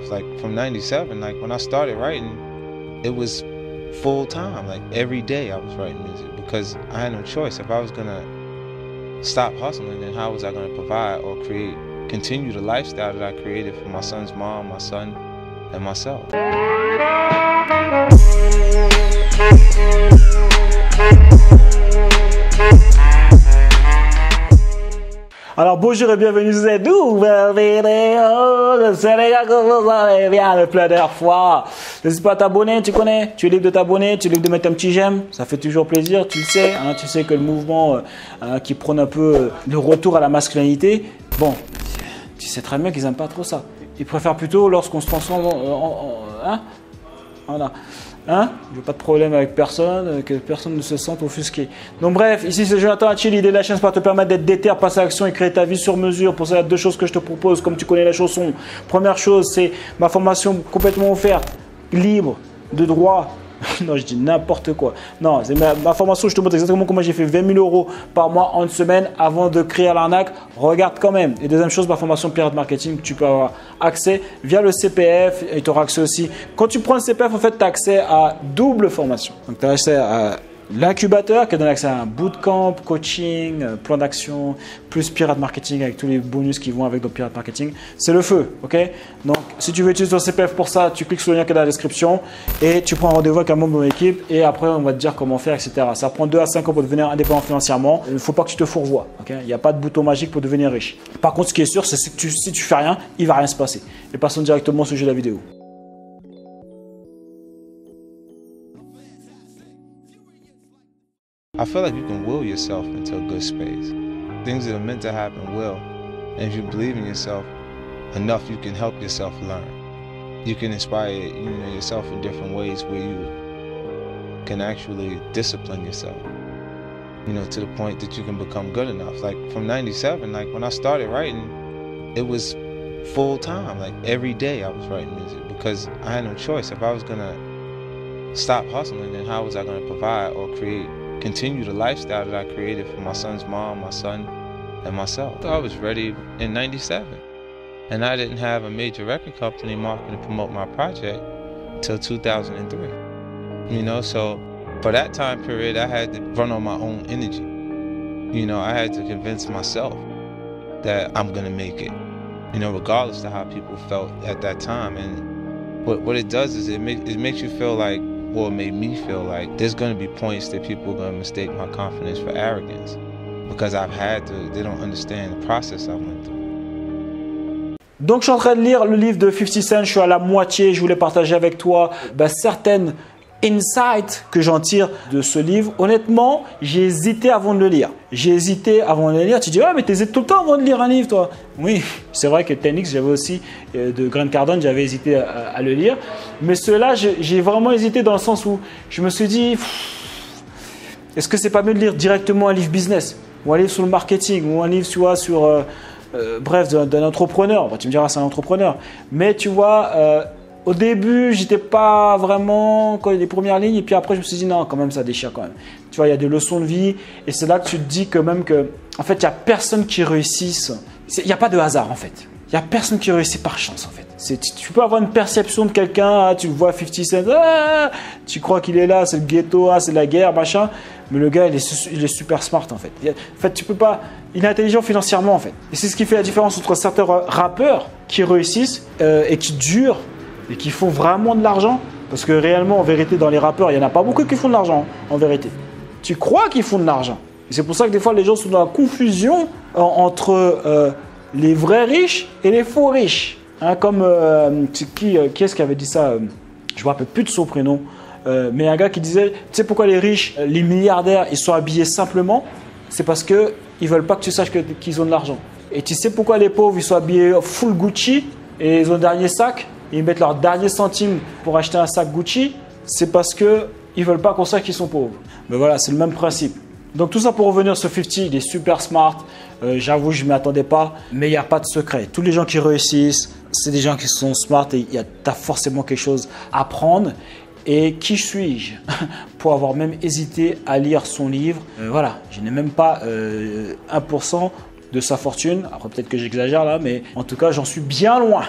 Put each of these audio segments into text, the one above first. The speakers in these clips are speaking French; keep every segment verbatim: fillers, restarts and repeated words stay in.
Like from ninety-seven, like when I started writing, it was full time. Like every day I was writing music because I had no choice. If I was gonna stop hustling, then how was I gonna provide or create, continue the lifestyle that I created for my son's mom, my son, and myself? Alors bonjour et bienvenue sur cette nouvelle vidéo de Sénégal, comment vous allez bien le plein d'air foi. N'hésite pas à t'abonner, tu connais, tu es libre de t'abonner, tu es libre de mettre un petit j'aime, ça fait toujours plaisir, tu le sais, hein, tu sais que le mouvement euh, qui prône un peu euh, le retour à la masculinité, bon, tu sais très bien qu'ils n'aiment pas trop ça. Ils préfèrent plutôt lorsqu'on se transforme en... en, en hein, voilà. Hein? Je veux pas de problème avec personne, que personne ne se sente offusqué. Donc bref, ici c'est Jonathan Hachi. L'idée de la chaîne c'est pas te permettre d'être déter, passer à l'action et créer ta vie sur mesure. Pour ça, il y a deux choses que je te propose, comme tu connais la chanson. Première chose, c'est ma formation complètement offerte, libre, de droit. Non, je dis n'importe quoi. Non, c'est ma, ma formation, je te montre exactement comment j'ai fait vingt mille euros par mois en une semaine avant de créer l'arnaque. Regarde quand même. Et deuxième chose, ma formation Pirate Marketing, tu peux avoir accès via le C P F et tu auras accès aussi. Quand tu prends le C P F, en fait, tu as accès à double formation. Donc, tu as accès à l'incubateur qui donne accès à un bootcamp, coaching, plan d'action, plus Pirate Marketing avec tous les bonus qui vont avec le Pirate Marketing. C'est le feu, ok? Donc, si tu veux utiliser ton C P F pour ça, tu cliques sur le lien qui est dans la description et tu prends un rendez-vous avec un membre de mon équipe et après, on va te dire comment faire, et cetera. Ça prend deux à cinq ans pour devenir indépendant financièrement. Il ne faut pas que tu te fourvoies, ok? Il n'y a pas de bouton magique pour devenir riche. Par contre, ce qui est sûr, c'est que tu, si tu fais rien, il ne va rien se passer. Et passons directement au sujet de la vidéo. I feel like you can will yourself into a good space. Things that are meant to happen will. And if you believe in yourself enough, you can help yourself learn. You can inspire you know, yourself in different ways where you can actually discipline yourself, you know, to the point that you can become good enough. Like from ninety-seven, like when I started writing, it was full time. Like every day I was writing music because I had no choice. If I was gonna stop hustling, then how was I gonna provide or create, continue the lifestyle that I created for my son's mom, my son, and myself? I was ready in ninety-seven. And I didn't have a major record company marketing to promote my project until two thousand three. You know, so for that time period, I had to run on my own energy. You know, I had to convince myself that I'm gonna make it, you know, regardless of how people felt at that time. And what, what it does is it, make, it makes you feel like, well, it made me feel like there's going to be points that people are going to mistake my confidence for arrogance because I've had to, they don't understand the process I went through. Donc je suis en train de lire le livre de fifty Cent, je suis à la moitié, je voulais partager avec toi bah, certaines insights que j'en tire de ce livre. Honnêtement, j'ai hésité avant de le lire. J'ai hésité avant de le lire. Tu dis, ouais, mais tu hésites tout le temps avant de lire un livre, toi. Oui, c'est vrai que ten X, j'avais aussi, euh, de Grant Cardone, j'avais hésité à, à le lire. Mais ceux-là, j'ai vraiment hésité dans le sens où je me suis dit, est-ce que c'est pas mieux de lire directement un livre business ou un livre sur le marketing ou un livre tu vois, sur, euh, euh, bref, d'un entrepreneur. Bon, tu me diras, c'est un entrepreneur. Mais tu vois, euh, au début, j'étais pas vraiment quand les premières lignes et puis après, je me suis dit, non, quand même, ça déchire quand même. Tu vois, il y a des leçons de vie et c'est là que tu te dis quand même que, en fait, il n'y a personne qui réussisse. Il n'y a pas de hasard, en fait. Il n'y a personne qui réussit par chance, en fait. Tu, tu peux avoir une perception de quelqu'un, ah, tu vois fifty Cent, ah, tu crois qu'il est là, c'est le ghetto, ah, c'est la guerre, machin. Mais le gars, il est, il est super smart, en fait. Il, en fait, tu peux pas. Il est intelligent financièrement, en fait. Et c'est ce qui fait la différence entre certains rappeurs qui réussissent euh, et qui durent et qui font vraiment de l'argent. Parce que réellement, en vérité, dans les rappeurs, il n'y en a pas beaucoup qui font de l'argent, en vérité. Tu crois qu'ils font de l'argent. Et c'est pour ça que des fois, les gens sont dans la confusion en, entre euh, les vrais riches et les faux riches. Hein, comme, euh, qui, euh, qui est-ce qui avait dit ça euh, je ne me rappelle plus de son prénom. Euh, mais un gars qui disait, tu sais pourquoi les riches, les milliardaires, ils sont habillés simplement? C'est parce qu'ils ne veulent pas que tu saches qu'ils ont de l'argent. Et tu sais pourquoi les pauvres, ils sont habillés full Gucci et ils ont le dernier sac et ils mettent leur dernier centime pour acheter un sac Gucci? C'est parce qu'ils ne veulent pas qu'on sache qu'ils sont pauvres. Mais voilà, c'est le même principe. Donc tout ça pour revenir sur fifty, il est super smart. Euh, J'avoue, je ne m'y attendais pas. Mais il n'y a pas de secret. Tous les gens qui réussissent, c'est des gens qui sont smart et tu as forcément quelque chose à prendre. Et qui suis-je pour avoir même hésité à lire son livre? euh, Voilà, je n'ai même pas euh, un pour cent de sa fortune. Après, peut-être que j'exagère là, mais en tout cas, j'en suis bien loin.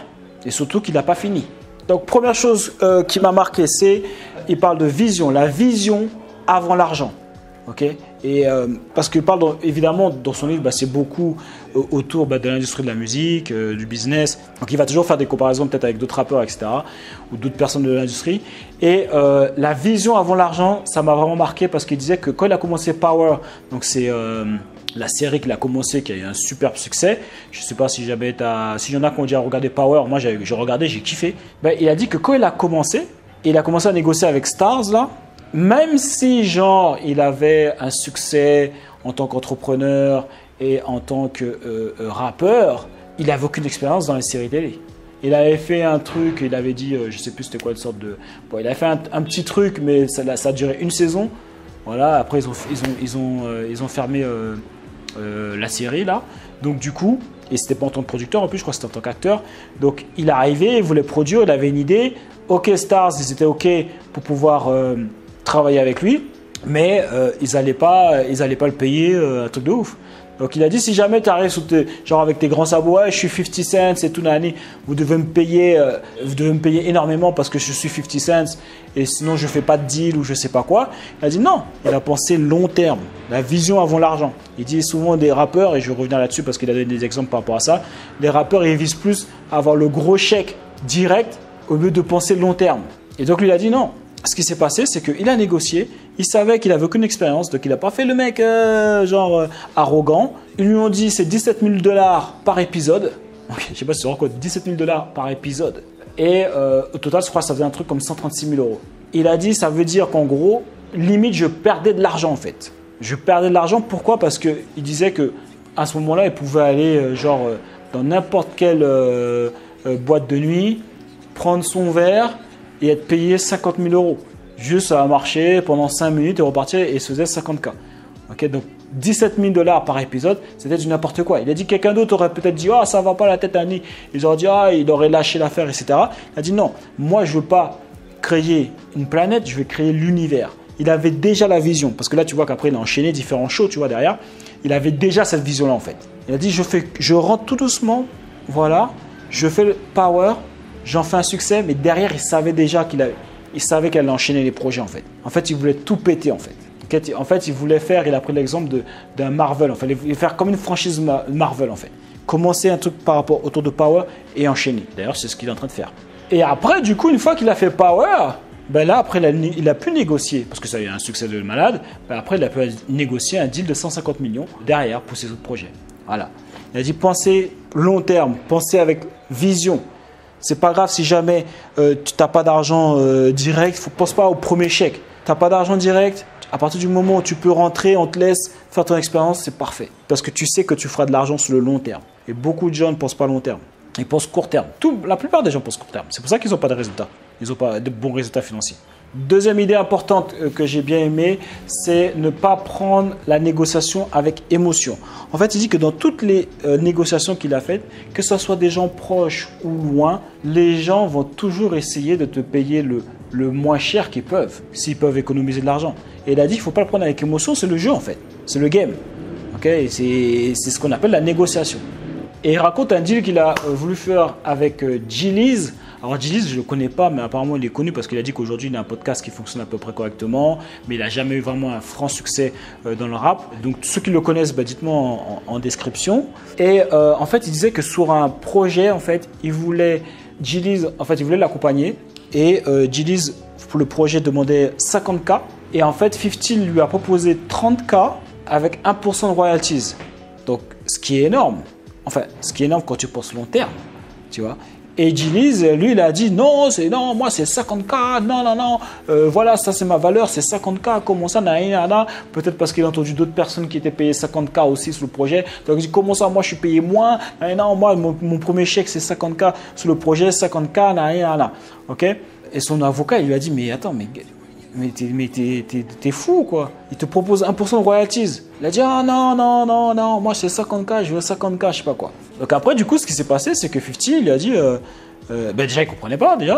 et surtout qu'il n'a pas fini. Donc, première chose euh, qui m'a marqué, c'est il parle de vision, la vision avant l'argent. Okay, et euh, parce qu'il parle dans, évidemment dans son livre, bah, c'est beaucoup euh, autour bah, de l'industrie de la musique, euh, du business. Donc il va toujours faire des comparaisons peut-être avec d'autres rappeurs, et cetera, ou d'autres personnes de l'industrie. Et euh, la vision avant l'argent, ça m'a vraiment marqué parce qu'il disait que quand il a commencé Power, donc c'est euh, la série qu'il a commencé, qui a eu un superbe succès. Je ne sais pas si j'avais, s'il y en a qui ont déjà regardé Power, moi j'ai regardé, j'ai kiffé. Ben, il a dit que quand il a commencé, il a commencé à négocier avec Stars là. Même si, genre, il avait un succès en tant qu'entrepreneur et en tant que euh, rappeur, il n'avait aucune expérience dans les séries télé. Il avait fait un truc, il avait dit, euh, je ne sais plus c'était quoi une sorte de... Bon, il avait fait un, un petit truc, mais ça, ça a duré une saison. Voilà, après ils ont, ils ont, ils ont, euh, ils ont fermé euh, euh, la série là. Donc du coup, et c'était pas en tant que producteur en plus, je crois que c'était en tant qu'acteur. Donc il est arrivé, il voulait produire, il avait une idée. Ok, Stars, ils étaient ok pour pouvoir... Euh, travailler avec lui, mais euh, ils n'allaient pas, ils allaient pas le payer euh, un truc de ouf. Donc il a dit, si jamais tu arrives genre avec tes grands sabots, ouais, je suis fifty cents et tout nani, vous devez me payer, euh, vous devez me payer énormément parce que je suis fifty cents et sinon je fais pas de deal ou je sais pas quoi. Il a dit non, il a pensé long terme, la vision avant l'argent. Il dit souvent des rappeurs, et je vais revenir là-dessus parce qu'il a donné des exemples par rapport à ça, les rappeurs ils visent plus à avoir le gros chèque direct au lieu de penser long terme. Et donc lui il a dit non. Ce qui s'est passé, c'est qu'il a négocié, il savait qu'il n'avait aucune expérience, donc il n'a pas fait le mec euh, genre euh, arrogant. Ils lui ont dit c'est dix-sept mille dollars par épisode. Okay, je ne sais pas si c'est encore dix-sept mille dollars par épisode. Et euh, au total, je crois que ça faisait un truc comme cent trente-six mille euros. Il a dit ça veut dire qu'en gros, limite, je perdais de l'argent en fait. Je perdais de l'argent, pourquoi? Parce qu'il disait qu'à ce moment-là, il pouvait aller euh, genre euh, dans n'importe quelle euh, euh, boîte de nuit, prendre son verre et être payé cinquante mille euros. Juste à marcher pendant cinq minutes et repartir et se faisait cinquante K. Okay, donc dix-sept mille dollars par épisode, c'était du n'importe quoi. Il a dit que quelqu'un d'autre aurait peut-être dit « Ah, oh, ça va pas la tête à Annie ». Ils auraient dit « Ah, il aurait lâché l'affaire, et cetera » Il a dit « Non, moi je veux pas créer une planète, je vais créer l'univers ». Il avait déjà la vision, parce que là tu vois qu'après il a enchaîné différents shows, tu vois derrière. Il avait déjà cette vision-là en fait. Il a dit « Je fais, je rentre tout doucement, voilà, je fais le power ». J'en fais un succès, mais derrière, il savait déjà qu'il avait, il savait qu'elle allait enchaîner les projets en fait. En fait, il voulait tout péter en fait. En fait, il voulait faire, il a pris l'exemple d'un Marvel. En fait, il voulait faire comme une franchise Marvel en fait. Commencer un truc par rapport autour de Power et enchaîner. D'ailleurs, c'est ce qu'il est en train de faire. Et après, du coup, une fois qu'il a fait Power, ben là, après, il a, il a pu négocier, parce que ça a eu un succès de malade. Ben après, il a pu négocier un deal de cent cinquante millions derrière pour ses autres projets. Voilà. Il a dit pensez long terme, pensez avec vision. C'est pas grave si jamais euh, tu n'as pas d'argent euh, direct, faut, pense pas au premier chèque. Tu n'as pas d'argent direct, à partir du moment où tu peux rentrer, on te laisse faire ton expérience, c'est parfait. Parce que tu sais que tu feras de l'argent sur le long terme. Et beaucoup de gens ne pensent pas long terme, ils pensent court terme. Tout, la plupart des gens pensent court terme. C'est pour ça qu'ils n'ont pas de résultats, ils n'ont pas de bons résultats financiers. Deuxième idée importante que j'ai bien aimée, c'est ne pas prendre la négociation avec émotion. En fait, il dit que dans toutes les euh, négociations qu'il a faites, que ce soit des gens proches ou loin, les gens vont toujours essayer de te payer le, le moins cher qu'ils peuvent, s'ils peuvent économiser de l'argent. Et il a dit qu'il ne faut pas le prendre avec émotion, c'est le jeu en fait, c'est le game. Okay, c'est ce qu'on appelle la négociation. Et il raconte un deal qu'il a euh, voulu faire avec euh, G-Lease. Alors G-Lease, je ne le connais pas, mais apparemment il est connu parce qu'il a dit qu'aujourd'hui il a un podcast qui fonctionne à peu près correctement, mais il n'a jamais eu vraiment un franc succès euh, dans le rap. Donc ceux qui le connaissent, bah, dites-moi en, en, en description. Et euh, en fait, il disait que sur un projet, en fait, il voulait G-Lease, en fait, il voulait l'accompagner. Et euh, G-Lease, pour le projet, demandait cinquante K. Et en fait, cinquante lui a proposé trente K avec un pour cent de royalties. Donc, ce qui est énorme. Enfin, ce qui est énorme quand tu penses long terme, tu vois. Et G-Lease, lui, il a dit non, c'est non, moi c'est cinquante K, non, non, non, euh, voilà, ça c'est ma valeur, c'est cinquante K, comment ça, nan, peut-être parce qu'il a entendu d'autres personnes qui étaient payées cinquante K aussi sur le projet. Donc il dit comment ça, moi je suis payé moins, nan, non, moi mon, mon premier chèque c'est cinquante K sur le projet, cinquante K, nan, nan, ok. Et son avocat, il lui a dit mais attends, mais mais t'es, mais t'es, t'es, t'es fou quoi. Il te propose un pour cent de royalties. Il a dit ah non, non, non, non, moi c'est cinquante K, je veux cinquante K, je sais pas quoi. Donc après du coup ce qui s'est passé c'est que cinquante il lui a dit, euh, euh, ben déjà il comprenait pas déjà.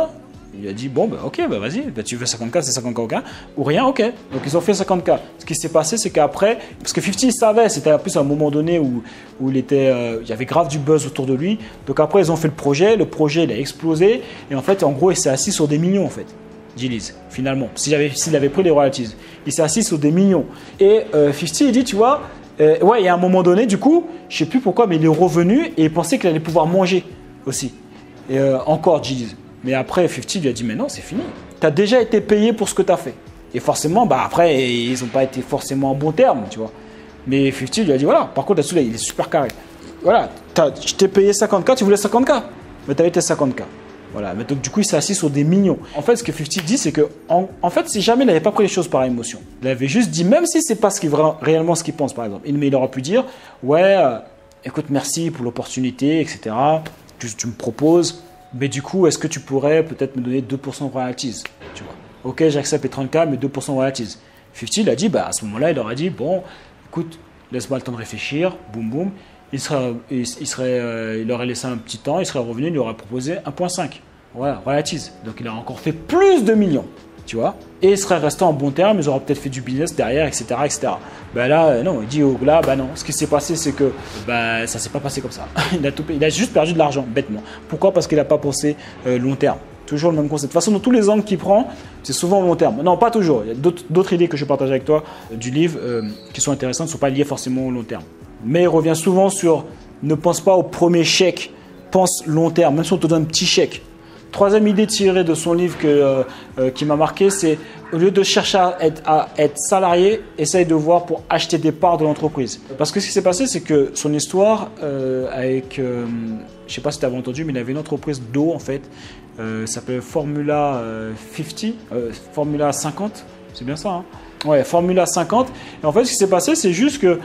Il lui a dit, bon, bah, ok, bah, vas-y, bah, tu veux cinquante K, c'est cinquante K aucun, ou rien, ok. Donc ils ont fait cinquante K. Ce qui s'est passé, c'est qu'après, parce que cinquante, il savait, c'était en plus à un moment donné où, où il, était, euh, il y avait grave du buzz autour de lui. Donc après, ils ont fait le projet, le projet, il a explosé, et en fait, en gros, il s'est assis sur des millions, en fait. G-Leaze, finalement, s'il avait, s'il avait pris les royalties. Il s'est assis sur des millions. Et euh, cinquante, il dit, tu vois, euh, ouais, il y a un moment donné, du coup, je sais plus pourquoi, mais il est revenu et il pensait qu'il allait pouvoir manger aussi. Et euh, encore G-Leaze. Mais après, cinquante lui a dit, mais non, c'est fini. Tu as déjà été payé pour ce que tu as fait. Et forcément, bah, après, ils n'ont pas été forcément en bon terme, tu vois. Mais cinquante lui a dit, voilà, par contre, là-dessus, là, il est super carré. Voilà, je t'ai payé cinquante K, tu voulais cinquante K. Mais tu avais tes cinquante K. Voilà, mais donc du coup, il s'est assis sur des millions. En fait, ce que cinquante dit, c'est que, en, en fait, si jamais il n'avait pas pris les choses par émotion, il avait juste dit, même si c'est pas ce qu'il, réellement ce qu'il pense, par exemple, mais il aurait pu dire, ouais, euh, écoute, merci pour l'opportunité, et cetera. Tu, tu me proposes, mais du coup, est-ce que tu pourrais peut-être me donner deux pour cent de royalties, tu vois. Ok, j'accepte les trente K, mais deux pour cent de royalties. cinquante, il a dit, bah, à ce moment-là, il aurait dit, bon, écoute, laisse-moi le temps de réfléchir, boum, boum. Il, serait, il, il, serait, euh, il aurait laissé un petit temps, il serait revenu, il lui aurait proposé un virgule cinq. Voilà, royalties. Donc il a encore fait plus de millions, tu vois. Et il serait resté en bon terme, ils auraient peut-être fait du business derrière, et cetera, et cetera. Ben là, euh, non, il dit, oh, là, ben non. Ce qui s'est passé, c'est que ben, ça ne s'est pas passé comme ça. il, a tout, il a juste perdu de l'argent, bêtement. Pourquoi? Parce qu'il n'a pas pensé euh, long terme. Toujours le même concept. De toute façon, dans tous les angles qu'il prend, c'est souvent long terme. Non, pas toujours. Il y a d'autres, d'autres idées que je partage avec toi euh, du livre euh, qui sont intéressantes, ne sont pas liées forcément au long terme. Mais il revient souvent sur ne pense pas au premier chèque, pense long terme, même si on te donne un petit chèque. Troisième idée tirée de son livre que, euh, euh, qui m'a marqué, c'est au lieu de chercher à être, à être salarié, essaye de voir pour acheter des parts de l'entreprise. Parce que ce qui s'est passé, c'est que son histoire euh, avec, euh, je ne sais pas si tu avais entendu, mais il avait une entreprise d'eau en fait, euh, ça s'appelle Formula euh, cinquante, euh, Formula cinquante, c'est bien ça, hein? Ouais, Formula cinquante. Et en fait, ce qui s'est passé, c'est juste que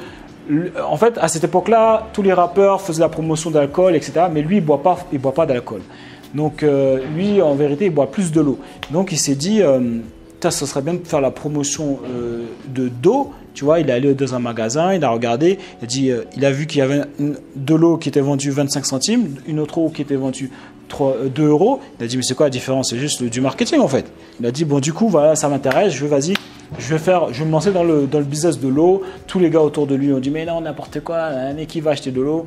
en fait, à cette époque-là, tous les rappeurs faisaient la promotion d'alcool, et cetera. Mais lui, il ne boit pas, il boit pas d'alcool. Donc, euh, lui, en vérité, il boit plus de l'eau. Donc, il s'est dit, euh, ça serait bien de faire la promotion euh, de d'eau. Tu vois, il est allé dans un magasin, il a regardé, il a dit, euh, il a vu qu'il y avait une, de l'eau qui était vendue vingt-cinq centimes, une autre eau qui était vendue deux euros. Il a dit, mais c'est quoi la différence? C'est juste du marketing, en fait. Il a dit, bon, du coup, voilà, ça m'intéresse, je veux, vas-y. Je vais, faire, je vais me lancer dans le, dans le business de l'eau. Tous les gars autour de lui ont dit, mais non, n'importe quoi, un mec qui va acheter de l'eau.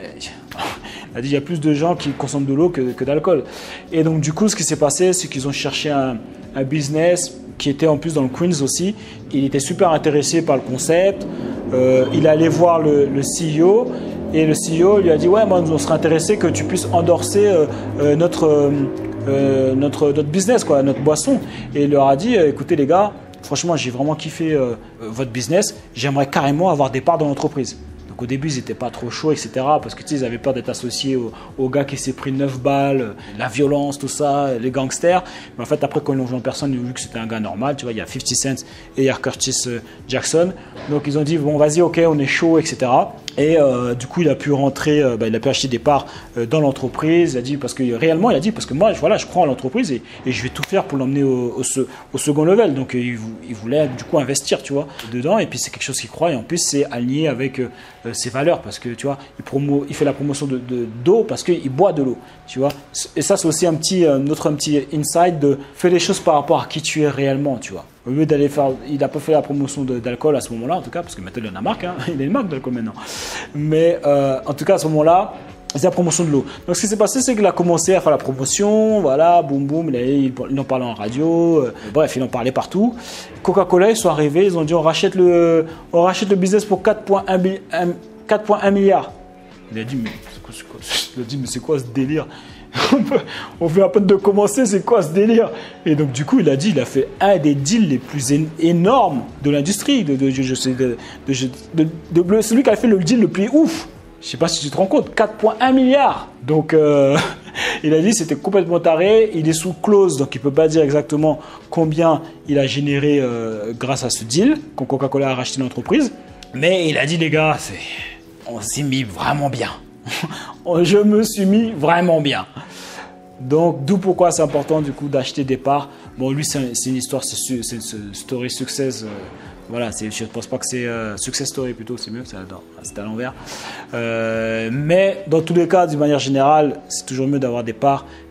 Il a dit, il y a plus de gens qui consomment de l'eau que, que d'alcool. Et donc, du coup, ce qui s'est passé, c'est qu'ils ont cherché un, un business qui était en plus dans le Queens aussi. Il était super intéressé par le concept. Euh, il allait voir le, le C E O. Et le C E O lui a dit, ouais, moi, on serait intéressé que tu puisses endorser euh, euh, notre, euh, notre, notre business, quoi, notre boisson. Et il leur a dit, écoutez les gars, franchement, j'ai vraiment kiffé euh, votre business. J'aimerais carrément avoir des parts dans l'entreprise. Donc au début, ils n'étaient pas trop chauds, et cetera. Parce que tu sais, ils avaient peur d'être associés au, au gars qui s'est pris neuf balles, la violence, tout ça, les gangsters. Mais en fait, après, quand ils l'ont vu en personne, ils ont vu que c'était un gars normal. Tu vois, il y a cinquante Cent et il y a Curtis Jackson. Donc ils ont dit, bon, vas-y, ok, on est chaud, et cetera. Et euh, du coup, il a pu rentrer, euh, bah, il a pu acheter des parts euh, dans l'entreprise. Il a dit, parce que réellement, il a dit, parce que moi, voilà, je crois en l'entreprise et, et je vais tout faire pour l'emmener au, au, au second level. Donc, euh, il, il voulait du coup investir, tu vois, dedans. Et puis, c'est quelque chose qu'il croit. Et en plus, c'est aligné avec euh, ses valeurs parce que, tu vois, il, promo, il fait la promotion de, de, d'eau parce qu'il boit de l'eau, tu vois. Et ça, c'est aussi un petit, euh, notre un petit insight de faire les choses par rapport à qui tu es réellement, tu vois. Au lieu d'aller faire, il n'a pas fait la promotion de, d'alcool à ce moment-là, en tout cas, parce que maintenant il a une marque, hein, il a une marque d'alcool maintenant. Mais euh, en tout cas, à ce moment-là, c'est la promotion de l'eau. Donc ce qui s'est passé, c'est qu'il a commencé à faire la promotion, voilà, boum boum, il, il en parlait en radio, euh, bref, il en parlait partout. Coca-Cola, ils sont arrivés, ils ont dit on rachète le, on rachète le business pour quatre virgule un milliards. Il a dit mais c'est quoi, c'est quoi, il a dit mais c'est quoi ce délire? On vient à peine de commencer, c'est quoi ce délire? Et donc du coup il a dit, il a fait un des deals les plus énormes de l'industrie, de, de, je sais, de, de, de, de, de celui qui a fait le deal le plus ouf. Je sais pas si tu te rends compte, quatre virgule un milliards. Donc euh, il a dit c'était complètement taré, il est sous clause, donc il peut pas dire exactement combien il a généré euh, grâce à ce deal quand Coca-Cola a racheté l'entreprise. Mais il a dit les gars, c'est, on s'est mis vraiment bien. Je me suis mis vraiment bien. Donc, d'où pourquoi c'est important du coup d'acheter des parts. Bon, lui, c'est, c'est une histoire, c'est, c'est une story success. Euh, voilà, c'est, je ne pense pas que c'est euh, success story plutôt, c'est mieux, c'est, c'est à l'envers. Euh, mais dans tous les cas, d'une manière générale, c'est toujours mieux d'avoir des parts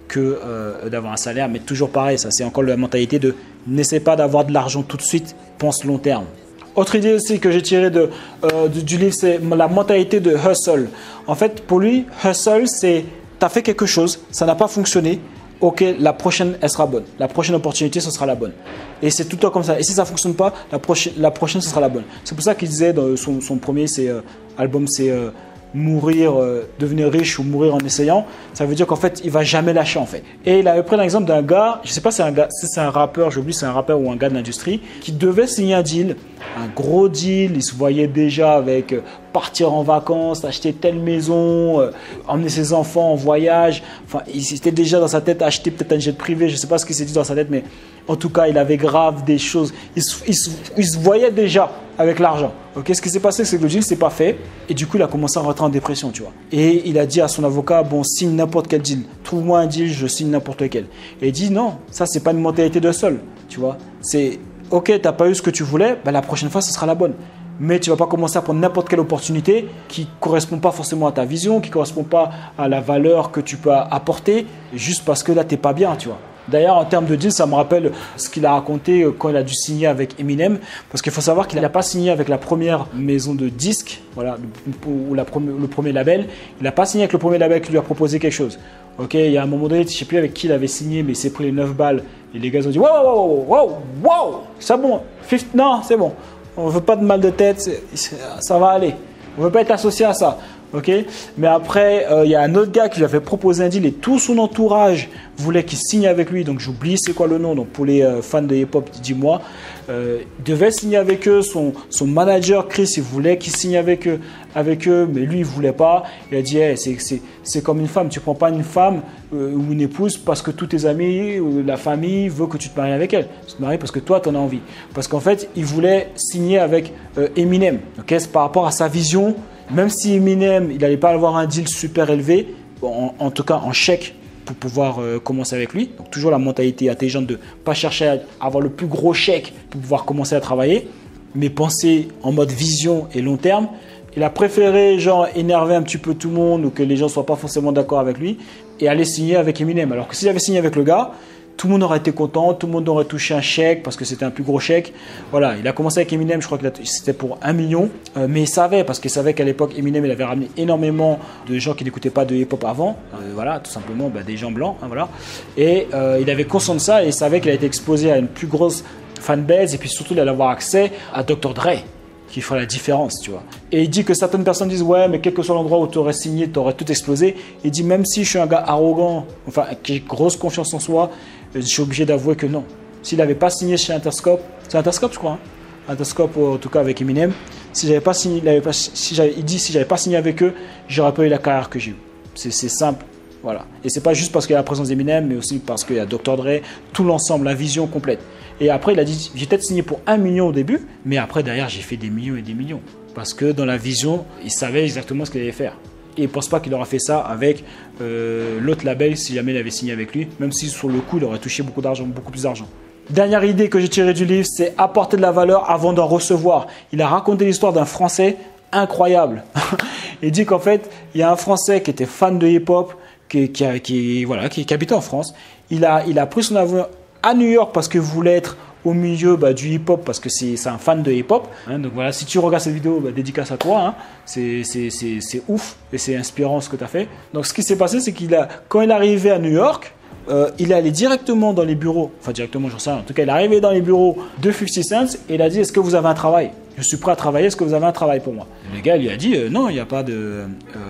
que euh, d'avoir un salaire. Mais toujours pareil, ça c'est encore la mentalité de n'essaie pas d'avoir de l'argent tout de suite, pense long terme. Autre idée aussi que j'ai tirée de, euh, du, du livre, c'est la mentalité de hustle. En fait, pour lui, hustle, c'est tu as fait quelque chose, ça n'a pas fonctionné, ok, la prochaine, elle sera bonne. La prochaine opportunité, ce sera la bonne. Et c'est tout le temps comme ça. Et si ça ne fonctionne pas, la, prochaine, la prochaine, ce sera la bonne. C'est pour ça qu'il disait dans son, son premier c'est, euh, album, c'est euh, mourir, euh, devenir riche ou mourir en essayant. Ça veut dire qu'en fait, il ne va jamais lâcher en fait. Et il avait pris l'exemple d'un gars, je ne sais pas si c'est un, gars, si c'est un rappeur, j'oublie si c'est un rappeur ou un gars de l'industrie, qui devait signer un deal, un gros deal. Il se voyait déjà avec euh, partir en vacances, acheter telle maison, euh, emmener ses enfants en voyage. Enfin, il s'était déjà dans sa tête acheter peut-être un jet privé. Je ne sais pas ce qu'il s'est dit dans sa tête, mais en tout cas, il avait grave des choses. Il se, il se, il se voyait déjà avec l'argent. Okay, ce qui s'est passé, c'est que le deal, ce n'est pas fait. Et du coup, il a commencé à rentrer en dépression, tu vois. Et il a dit à son avocat, bon, signe n'importe quel deal. Trouve-moi un deal, je signe n'importe lequel. Et il dit, non, ça, ce n'est pas une mentalité de seul, tu vois. C'est, ok, tu n'as pas eu ce que tu voulais, ben, la prochaine fois, ce sera la bonne. Mais tu ne vas pas commencer à prendre n'importe quelle opportunité qui ne correspond pas forcément à ta vision, qui ne correspond pas à la valeur que tu peux apporter, juste parce que là, tu n'es pas bien, tu vois. D'ailleurs, en termes de deal, ça me rappelle ce qu'il a raconté quand il a dû signer avec Eminem. Parce qu'il faut savoir qu'il n'a pas signé avec la première maison de disques, voilà, ou la première, le premier label. Il n'a pas signé avec le premier label qui lui a proposé quelque chose. Ok, il y a un moment donné, je ne sais plus avec qui il avait signé, mais il s'est pris les neuf balles. Et les gars ont dit « Wow, wow, wow, wow, c'est bon, non, c'est bon. On ne veut pas de mal de tête, ça va aller. On ne veut pas être associé à ça. » Okay, mais après, il euh, y a un autre gars qui lui avait proposé un deal et tout son entourage voulait qu'il signe avec lui. Donc, j'oublie c'est quoi le nom. Donc, pour les euh, fans de hip-hop, dis-moi. Euh, il devait signer avec eux. Son, son manager, Chris, il voulait qu'il signe avec eux, avec eux, mais lui, il ne voulait pas. Il a dit hey, c'est, c'est, c'est comme une femme. Tu ne prends pas une femme euh, ou une épouse parce que tous tes amis ou la famille veulent que tu te maries avec elle. Tu te maries parce que toi, tu en as envie. Parce qu'en fait, il voulait signer avec euh, Eminem. Okay, c'est par rapport à sa vision. Même si Eminem, il n'allait pas avoir un deal super élevé, en, en tout cas en chèque pour pouvoir euh, commencer avec lui. Donc toujours la mentalité intelligente de ne pas chercher à avoir le plus gros chèque pour pouvoir commencer à travailler, mais penser en mode vision et long terme. Il a préféré genre énerver un petit peu tout le monde ou que les gens ne soient pas forcément d'accord avec lui et aller signer avec Eminem. Alors que s'il avait signé avec le gars, tout le monde aurait été content, tout le monde aurait touché un chèque parce que c'était un plus gros chèque. Voilà, il a commencé avec Eminem, je crois que c'était pour un million. Euh, mais il savait, parce qu'il savait qu'à l'époque, Eminem, il avait ramené énormément de gens qui n'écoutaient pas de hip-hop avant. Euh, voilà, tout simplement, bah, des gens blancs. Hein, voilà. Et euh, il avait conscience de ça et il savait qu'il a été exposé à une plus grosse fanbase. Et puis surtout, il allait avoir accès à docteur Dre, qui ferait la différence, tu vois. Et il dit que certaines personnes disent « Ouais, mais quel que soit l'endroit où tu aurais signé, tu aurais tout explosé. » Il dit « Même si je suis un gars arrogant, enfin, qui a grosse confiance en soi, je suis obligé d'avouer que non. S'il n'avait pas signé chez Interscope, c'est Interscope, je crois, hein? Interscope, en tout cas avec Eminem, si j'avais pas signé, il, avait pas, si j'avais, il dit si j'avais pas signé avec eux, j'aurais pas eu la carrière que j'ai eue. C'est, c'est simple, voilà. Et c'est pas juste parce qu'il y a la présence d'Eminem, mais aussi parce qu'il y a docteur Dre, tout l'ensemble, la vision complète. Et après, il a dit, j'ai peut-être signé pour un million au début, mais après, derrière, j'ai fait des millions et des millions. Parce que dans la vision, il savait exactement ce qu'il allait faire. Et il ne pense pas qu'il aurait fait ça avec euh, l'autre label si jamais il avait signé avec lui, même si sur le coup, il aurait touché beaucoup d'argent, beaucoup plus d'argent. Dernière idée que j'ai tirée du livre, c'est apporter de la valeur avant d'en recevoir. Il a raconté l'histoire d'un Français incroyable. Il dit qu'en fait, il y a un Français qui était fan de hip-hop, qui, qui, qui, voilà, qui, qui habitait en France. Il a, il a pris son avion à New York parce qu'il voulait être au milieu bah, du hip-hop parce que c'est, c'est un fan de hip-hop. Hein, donc voilà, si tu regardes cette vidéo, bah, dédicace à toi. Hein, c'est, c'est, c'est, c'est ouf et c'est inspirant ce que tu as fait. Donc ce qui s'est passé, c'est qu'il a, quand il est arrivé à New York, euh, il est allé directement dans les bureaux, enfin directement, j'en sais rien. En tout cas, il est arrivé dans les bureaux de cinquante Cent et il a dit, est-ce que vous avez un travail? Je suis prêt à travailler, est-ce que vous avez un travail pour moi? Le gars lui a dit, euh, non, il n'y a, pas de, euh,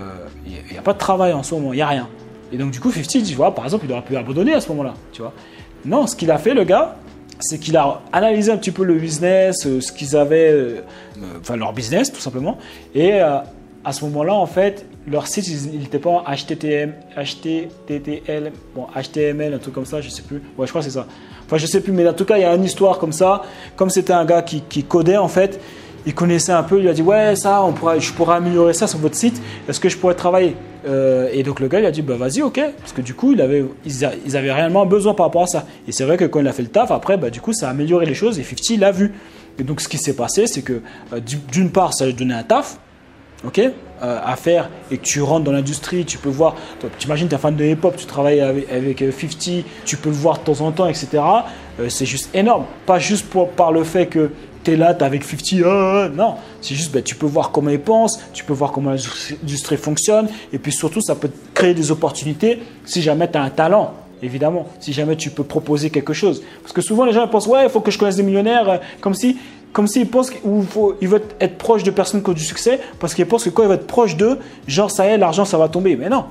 il y a pas de travail en ce moment, il n'y a rien. Et donc du coup, cinquante dit, voilà, par exemple, il aurait pu abandonner à ce moment-là, tu vois. Non, ce qu'il a fait, le gars, c'est qu'il a analysé un petit peu le business, euh, ce qu'ils avaient, euh, enfin leur business tout simplement. Et euh, à ce moment-là, en fait, leur site, il n'était pas en H T T M, H T T L, bon, H T M L, un truc comme ça, je sais plus. Ouais, je crois que c'est ça. Enfin, je sais plus, mais en tout cas, il y a une histoire comme ça. Comme c'était un gars qui, qui codait, en fait, il connaissait un peu, il a dit, ouais, ça, on pourra, je pourrais améliorer ça sur votre site. Est-ce que je pourrais travailler? Euh, et donc le gars il a dit bah vas-y ok, parce que du coup il avait, ils, a, ils avaient réellement besoin par rapport à ça. Et c'est vrai que quand il a fait le taf après bah, du coup ça a amélioré les choses et cinquante l'a vu. Et donc ce qui s'est passé c'est que euh, d'une part ça lui donnait un taf, ok, euh, à faire et que tu rentres dans l'industrie, tu peux voir, tu imagines tu es fan de hip-hop, tu travailles avec, avec cinquante, tu peux le voir de temps en temps, et cetera. Euh, c'est juste énorme. Pas juste pour, par le fait que tu es là, tu es avec cinquante, euh, non. C'est juste, ben, tu peux voir comment ils pensent, tu peux voir comment l'industrie fonctionne et puis surtout, ça peut te créer des opportunités si jamais tu as un talent. Évidemment, si jamais tu peux proposer quelque chose. Parce que souvent, les gens pensent, ouais, il faut que je connaisse des millionnaires, euh, comme si, comme s'ils pensent qu'ils veulent être proches de personnes qui ont du succès, parce qu'ils pensent que quand ils vont être proches d'eux, genre, ça y est, l'argent, ça va tomber. Mais non.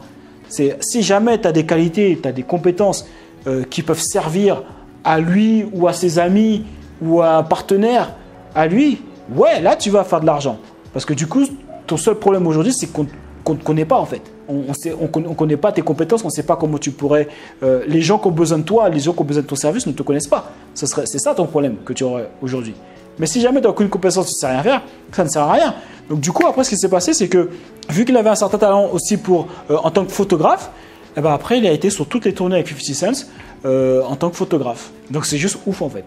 Si jamais tu as des qualités, tu as des compétences euh, qui peuvent servir à lui ou à ses amis ou à un partenaire, à lui, ouais, là, tu vas faire de l'argent. Parce que du coup, ton seul problème aujourd'hui, c'est qu'on qu'on ne te connaît pas en fait. On ne connaît pas tes compétences, on ne sait pas comment tu pourrais… Euh, les gens qui ont besoin de toi, les gens qui ont besoin de ton service ne te connaissent pas. Ce serait, c'est ça ton problème que tu aurais aujourd'hui. Mais si jamais tu n'as aucune compétence, tu ne sais rien faire, ça ne sert à rien. Donc du coup, après, ce qui s'est passé, c'est que vu qu'il avait un certain talent aussi pour, euh, en tant que photographe, eh ben après, il a été sur toutes les tournées avec cinquante Cent euh, en tant que photographe. Donc c'est juste ouf en fait.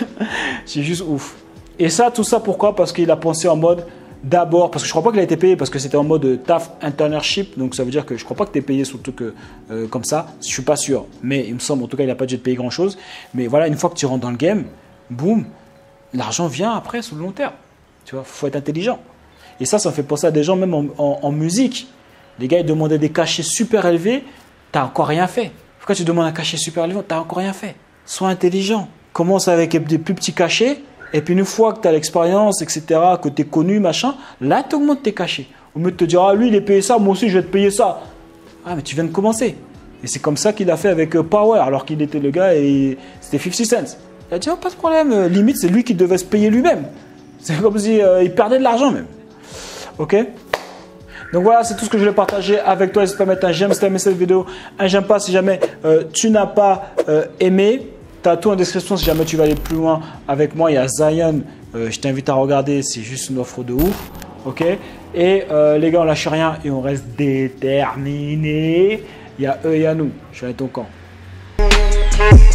C'est juste ouf. Et ça, tout ça, pourquoi? Parce qu'il a pensé en mode… D'abord, parce que je ne crois pas qu'il a été payé, parce que c'était en mode taf internship, donc ça veut dire que je ne crois pas que tu es payé surtout que euh, comme ça, je ne suis pas sûr, mais il me semble en tout cas il n'a pas dû te payer grand chose, mais voilà, une fois que tu rentres dans le game, boum, l'argent vient après sur le long terme, tu vois, il faut être intelligent. Et ça, ça me fait penser à des gens même en, en, en musique, les gars ils demandaient des cachets super élevés, tu n'as encore rien fait. Pourquoi tu demandes un cachet super élevé, tu n'as encore rien fait. Sois intelligent, commence avec des plus petits cachets. Et puis une fois que tu as l'expérience, et cetera, que tu es connu, machin, là tu augmentes tes cachets. Au lieu de te dire, ah lui il est payé ça, moi aussi je vais te payer ça. Ah mais tu viens de commencer. Et c'est comme ça qu'il a fait avec Power, alors qu'il était le gars et c'était cinquante Cent. Il a dit, oh, pas de problème, limite c'est lui qui devait se payer lui-même. C'est comme si euh, il perdait de l'argent même. Ok? Donc voilà, c'est tout ce que je voulais partager avec toi. N'hésite pas à mettre un j'aime si tu as aimé cette vidéo, un j'aime pas si jamais euh, tu n'as pas euh, aimé. Tu as tout en description si jamais tu veux aller plus loin avec moi. Il y a Zion, euh, je t'invite à regarder, c'est juste une offre de ouf. Ok. Et euh, les gars, on lâche rien et on reste déterminés. Il y a eux et il y a nous. Je suis avec ton camp.